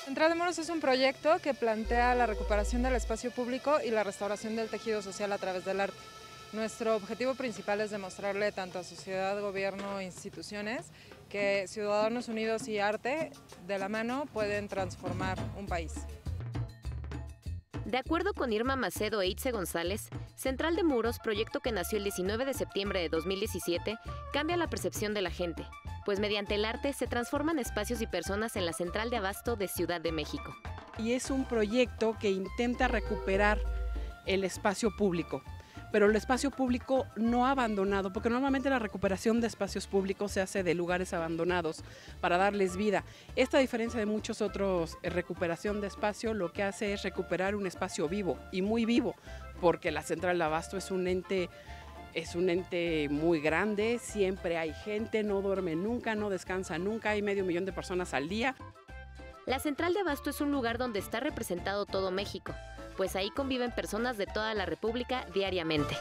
Central de Muros es un proyecto que plantea la recuperación del espacio público y la restauración del tejido social a través del arte. Nuestro objetivo principal es demostrarle tanto a sociedad, gobierno e instituciones que ciudadanos unidos y arte de la mano pueden transformar un país. De acuerdo con Irma Macedo e Itze González, Central de Muros, proyecto que nació el 19 de septiembre de 2017, cambia la percepción de la gente, pues mediante el arte se transforman espacios y personas en la Central de Abasto de Ciudad de México. Y es un proyecto que intenta recuperar el espacio público, pero el espacio público no abandonado, porque normalmente la recuperación de espacios públicos se hace de lugares abandonados para darles vida. Esta, a diferencia de muchos otros recuperación de espacio, lo que hace es recuperar un espacio vivo y muy vivo, porque la Central de Abasto es un ente muy grande, siempre hay gente, no duerme nunca, no descansa nunca, hay 500,000 de personas al día. La Central de Abasto es un lugar donde está representado todo México, pues ahí conviven personas de toda la República diariamente.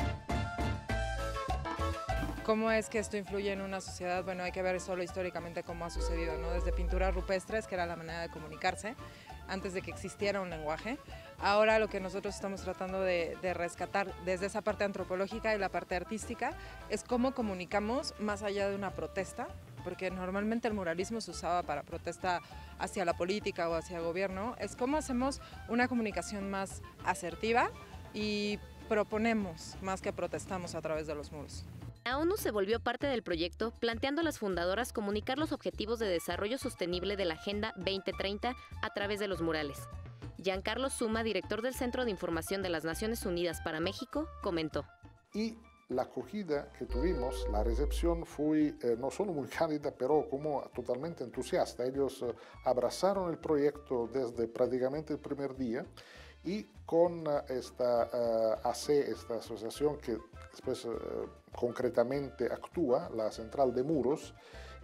¿Cómo es que esto influye en una sociedad? Bueno, hay que ver solo históricamente cómo ha sucedido, ¿no? Desde pinturas rupestres, que era la manera de comunicarse, antes de que existiera un lenguaje. Ahora lo que nosotros estamos tratando de rescatar desde esa parte antropológica y la parte artística es cómo comunicamos más allá de una protesta, porque normalmente el muralismo se usaba para protesta hacia la política o hacia el gobierno, es cómo hacemos una comunicación más asertiva y proponemos más que protestamos a través de los muros. La ONU se volvió parte del proyecto, planteando a las fundadoras comunicar los objetivos de desarrollo sostenible de la Agenda 2030 a través de los murales. Giancarlo Suma, director del Centro de Información de las Naciones Unidas para México, comentó. Y la acogida que tuvimos, la recepción fue no solo muy cálida, pero como totalmente entusiasta. Ellos abrazaron el proyecto desde prácticamente el primer día y con esta esta asociación que después concretamente actúa, la Central de Muros,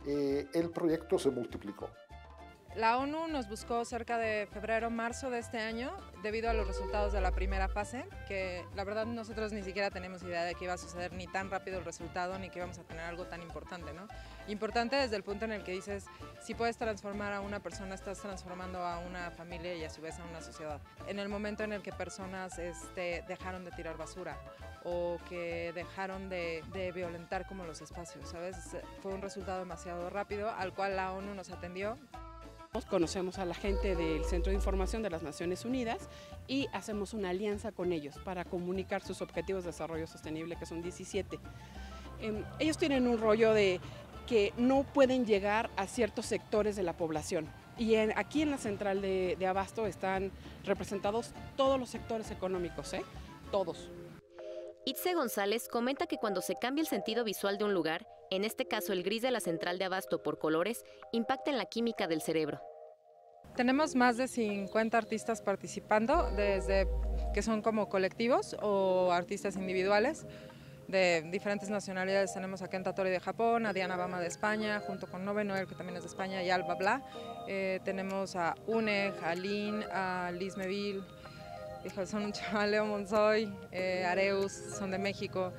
el proyecto se multiplicó. La ONU nos buscó cerca de febrero-marzo de este año debido a los resultados de la primera fase, que la verdad nosotros ni siquiera tenemos idea de que iba a suceder ni tan rápido el resultado ni que íbamos a tener algo tan importante, ¿no? Importante desde el punto en el que dices, si puedes transformar a una persona, estás transformando a una familia y a su vez a una sociedad. En el momento en el que personas dejaron de tirar basura o que dejaron de violentar como los espacios, ¿sabes? Fue un resultado demasiado rápido al cual la ONU nos atendió. Conocemos a la gente del Centro de Información de las Naciones Unidas y hacemos una alianza con ellos para comunicar sus objetivos de desarrollo sostenible, que son 17. Ellos tienen un rollo de que no pueden llegar a ciertos sectores de la población. Y aquí en la Central de Abasto están representados todos los sectores económicos, todos. Itze González comenta que cuando se cambia el sentido visual de un lugar, en este caso el gris de la Central de Abasto por colores, impacta en la química del cerebro. Tenemos más de 50 artistas participando, desde que son como colectivos o artistas individuales de diferentes nacionalidades. Tenemos a Kenta Tori de Japón, a Diana Bama de España, junto con Nove Noel, que también es de España, y Alba Bla. Tenemos a Uneg, a Lynn, a Liz Meville, son un chaval, Leo Monzoy, Areus, son de México.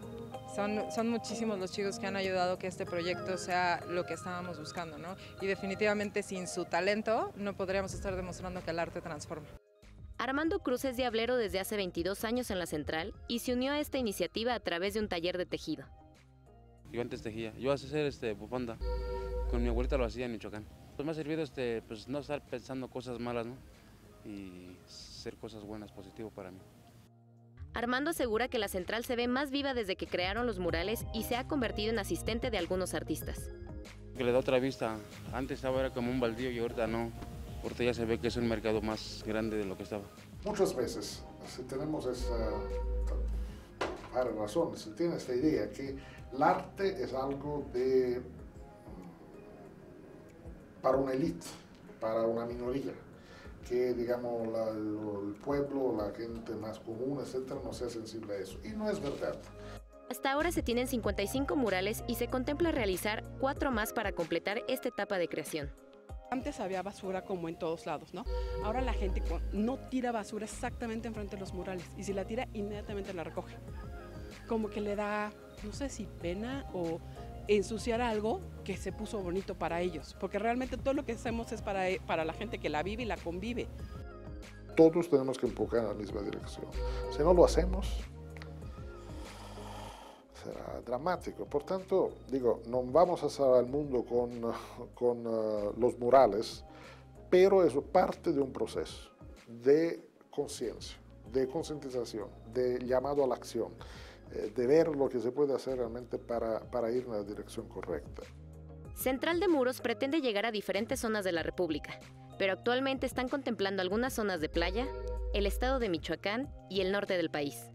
Son muchísimos los chicos que han ayudado que este proyecto sea lo que estábamos buscando, ¿no? Y definitivamente sin su talento no podríamos estar demostrando que el arte transforma. Armando Cruz es diablero desde hace 22 años en la Central y se unió a esta iniciativa a través de un taller de tejido. Yo antes tejía, yo a hacer bufanda, con mi abuelita lo hacía en Michoacán. Pues me ha servido pues no estar pensando cosas malas, ¿no? Y hacer cosas buenas, positivo para mí. Armando asegura que la Central se ve más viva desde que crearon los murales y se ha convertido en asistente de algunos artistas. Que le da otra vista, antes estaba era como un baldío y ahorita no, ahorita ya se ve que es un mercado más grande de lo que estaba. Muchas veces, si tenemos varias razones, se tiene esta idea que el arte es algo para una élite, para una minoría, que digamos el pueblo, la gente más común, etcétera, no sea sensible a eso. Y no es verdad. Hasta ahora se tienen 55 murales y se contempla realizar 4 más para completar esta etapa de creación. Antes había basura como en todos lados, ¿no? Ahora la gente no tira basura exactamente enfrente de los murales y si la tira inmediatamente la recoge. Como que le da, no sé si pena o ensuciar algo que se puso bonito para ellos, porque realmente todo lo que hacemos es para la gente que la vive y la convive. Todos tenemos que empujar en la misma dirección. Si no lo hacemos, será dramático. Por tanto, digo, no vamos a salvar el mundo con los murales, pero es parte de un proceso de conciencia, de concientización, de llamado a la acción, de ver lo que se puede hacer realmente para ir en la dirección correcta. Central de Muros pretende llegar a diferentes zonas de la República, pero actualmente están contemplando algunas zonas de playa, el estado de Michoacán y el norte del país.